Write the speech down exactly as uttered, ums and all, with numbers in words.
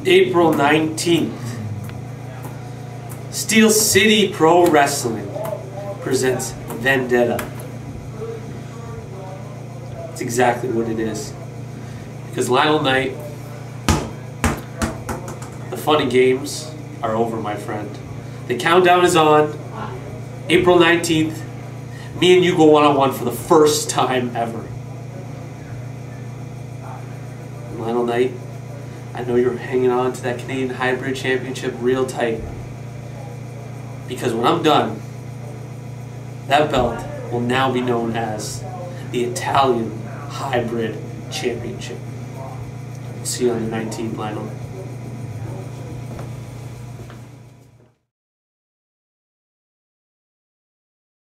April nineteenth, Steel City Pro Wrestling presents Vendetta. That's exactly what it is. Because Lionel Knight, the fun and games are over, my friend. The countdown is on. April nineteenth, me and you go one-on-one for the first time ever. Lionel Knight, I know you're hanging on to that Canadian Hybrid Championship real tight. Because when I'm done, that belt will now be known as the Italian Hybrid Championship. See you on the nineteenth, Lionel.